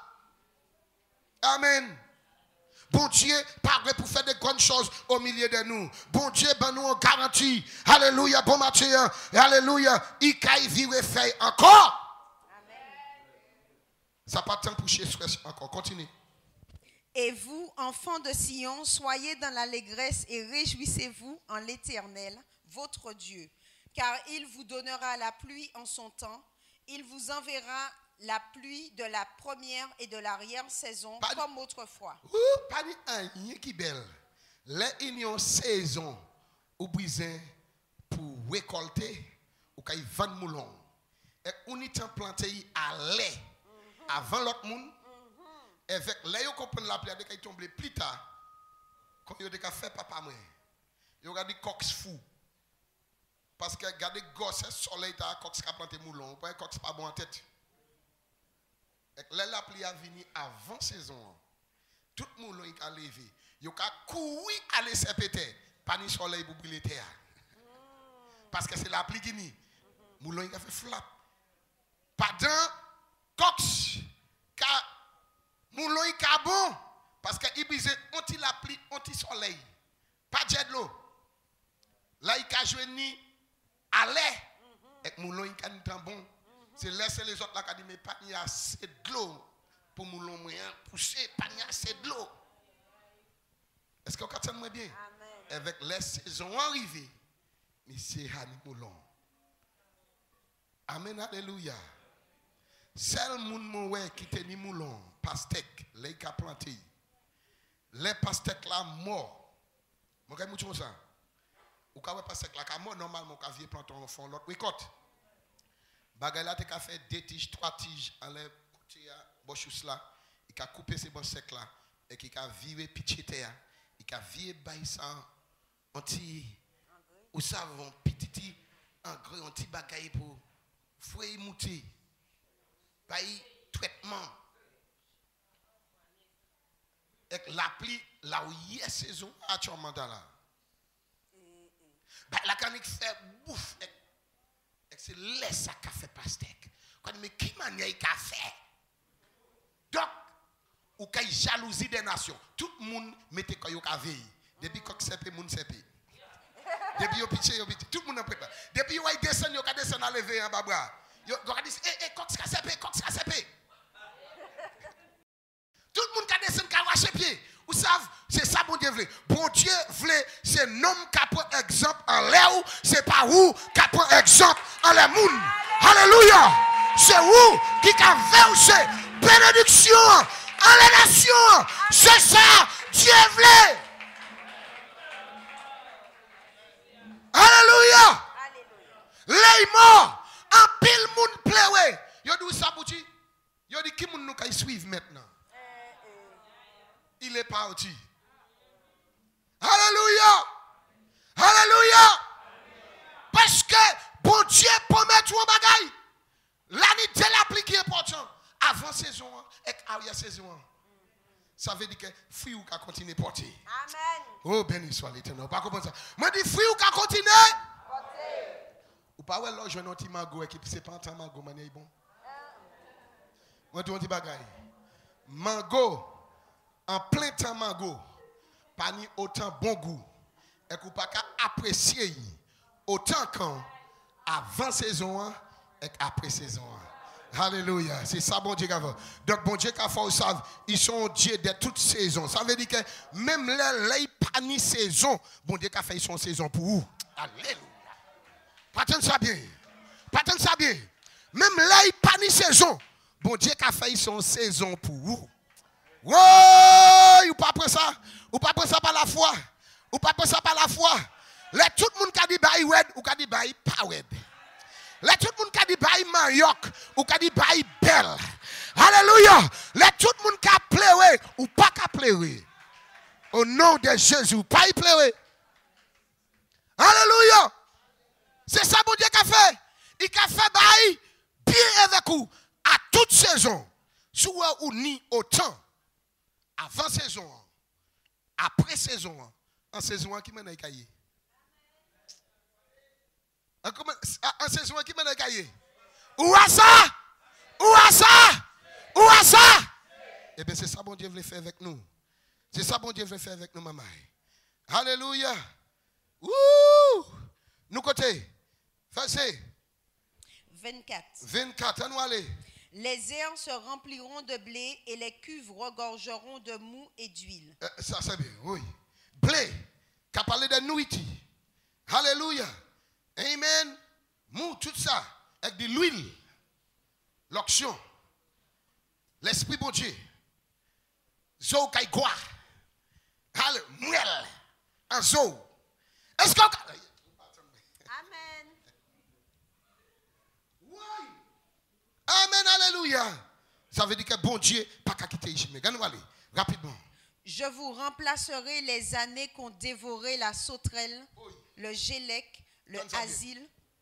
Amen. Bon Dieu, parle pour faire de grandes choses au milieu de nous. Bon Dieu, ben nous on garantit. Alléluia, bon matin. Alléluia. Il caille vivre fait encore. Amen. Ça pas de temps pour chercher encore. Continue. Et vous, enfants de Sion, soyez dans l'allégresse et réjouissez-vous en l'Éternel, votre Dieu. Car il vous donnera la pluie en son temps. Il vous enverra la pluie de la première et de l'arrière-saison pas comme autrefois. Ouh, pas un qui belle. Les unions saison ou besoin pour récolter ou qu'il vend moulon. Et on y t'a planté à lait mm-hmm. avant l'autre monde. Mm-hmm. Avec les yo comprendre la pluie avec qu'il tombe plus tard. Quand yo de ka fait papa moi. Yo regarde cox fou. Parce que regardez gosse soleil ta cox ka planté moulon, pas cox pas bon en tête. Là, la pluie a venu avant saison. Tout le monde a levé. Il a couru à laisser péter. Pas ni soleil pour brûler terre. Parce que c'est la pluie qui vient. Moulin a fait flap. Pendant cox, moulin est bon. Parce qu'il brise anti la pluie, anti soleil. Pas de jet de l'eau. Là, il a joué ni à l'air. Et moulin est bon. C'est laisser les autres là qui disent mais pas n'y a assez de l'eau pour moulon moyen pousser, pas n'y a assez de l'eau. Est-ce que vous comprenez bien? Amen. Avec les saisons arrivées, mais c'est Hani Moulon. Amen, alléluia. Seul monde qui te ni moulon, pastèque, les qui a planté. Les pastèques là morts. Moi, je vous ça. ou ka pas sec la ka moi normalement ka vieux planton font l'autre récolte. Bagay là te ka fait deux tiges, trois tiges en l'air côté à bochous là, il ka couper ces bon sec là et qui ka virer pitcher terre, il ka virer bail ça anti ou ça vont petit engrais anti bagay pour fouet mouti. Bail traitement. Et l'appli là où il y a saison à ton mandat là. Bah, la canique fait bouffe. Et c'est laisse ça qu'a fait pastèque. Quand mais qui manière il a fait? Donc, ou qu'il jalousie des nations. Tout le monde mette quand il a veillé. Depuis que c'est pe moun c'est pe. Depuis yo pitché yo pitché. Tout le monde en prépare. Depuis yo il descend yo ka descend à lever en bas bras. Yo ka dit eh eh cox ka c'est pe, cox ka c'est pe. Tout le monde qui descend, qui arrache pied. Vous savez, c'est ça bon Dieu veut. Bon Dieu veut, c'est l'homme qui prend exemple en l'air, c'est pas vous qui prend exemple en l'air. Alléluia. C'est vous qui avez versé bénédiction en la nation. C'est ça, Dieu veut. Alléluia. Les morts, en pile monde pleure. Yo dit ça pour dire. Yo dit qui moun nous kay suivre maintenant. Il est parti. Alléluia. Alléluia. Parce que bon Dieu promet tout en bagaille. L'année de l'appli qui est important. Avant saison et arrière saison. Ça veut dire que fruit ou qu'à continuer à porter. Amen. Oh, béni soit l'Éternel. Pas comprendre ça. Moi dis fruit ou qu'à continuer. Porter. Ou pas ouais là je un petit mago et qui c'est pas un temps mago manière bon. Moi dis un petit bagaille. Mango en plein temps mango, pas ni autant bon goût, et qu'on pas apprécier autant qu'en avant saison et après saison. Alléluia, c'est ça bon Dieu qui a fait. Donc bon Dieu qui a fait, vous savez, ils sont Dieu de toutes saisons. Ça veut dire que même les les pas ni saison, bon Dieu qui a fait, ils sont saison pour vous. Alléluia. Partez ça bien. Partez ça bien. Même les pas ni saison, bon Dieu qui a fait, ils sont saison pour vous. Ouais, ou pas prendre ça, ou pas prendre ça par la foi, ou pas prendre ça par la foi. Là tout le monde qui dit bail wed ou qui dit bail pas wed. Là tout le monde qui dit bail mariok ou qui dit bail belle. Alléluia. Là tout le monde qui a pleuré ou pas qui a pleuré. Au nom de Jésus, pas y pleurer. Alléluia. C'est ça mon Dieu qui a fait. Il a fait bail bien avec vous à toute saison. Soit ou ni autant. Avant saison, après saison, en saison qui mène à cahier. En saison qui mène à cahier. Où à ça? Où à ça? Où à ça? Eh bien, c'est ça bon Dieu veut faire avec nous. C'est ça bon Dieu veut faire avec nous, maman. Alléluia. Ouh! Nous côté. Verset. vingt-quatre. vingt-quatre, à nous aller. Les airs se rempliront de blé et les cuves regorgeront de mou et d'huile. Euh, ça c'est bien, oui. Blé, qui a parlé de nourriture. Alléluia. Amen. Mou, tout ça, avec de l'huile. L'onction. L'esprit bon Dieu. Zo kaigwa. Halle, miel. Un zo. Est-ce qu'on... Amen. Amen, alléluia. Ça veut dire que bon Dieu, pas qu'à quitter ici. Mais regardez, allez, rapidement. Je vous remplacerai les années qu'ont dévoré la sauterelle, oui. Le gélec, le asile.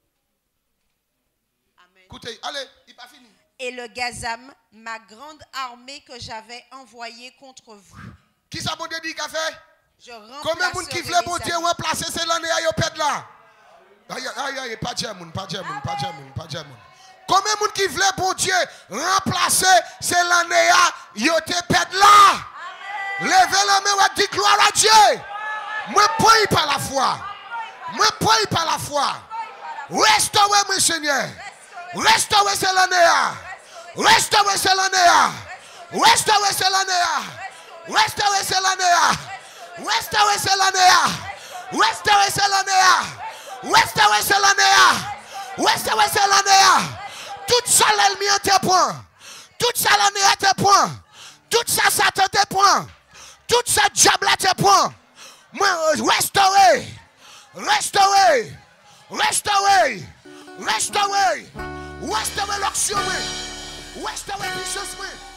Amen. Écoutez, allez, il n'est pas fini. Et le gazam, ma grande armée que j'avais envoyée contre vous. Qui ça, bon Dieu dit qu'a fait? Je remplacerai combien de monde qui voulait bon Dieu remplacer ces l'année à Yoped là? Aïe, aïe, aïe, pas de Djemoun, pas de Djemoun, pas de Djemoun, pas de Djemoun. Combien de monde qui voulait bon Dieu remplacer c'est l'année à Yoped là? Levez la main et dites gloire à Dieu. Moi, prie par la foi. Moi, prie par la foi. Restaurez-moi, Seigneur. Restaurez c'est l'année à. Restaurez c'est l'année à. Restaurez c'est l'année à. Restaurez c'est l'année à. Restaurez c'est l'année à. Restaurez c'est l'année à. Restaurez c'est l'année à. Restaurez c'est l'année à. Tout ça l'ennemi à tes points. Tout ça l'année à tes points. Tout ça Satan tes points. Tout ça diable à tes points. Moi restaurer. Restaurer. Restaurer. Restaurer. Restaurer l'action. Restaurer puissance.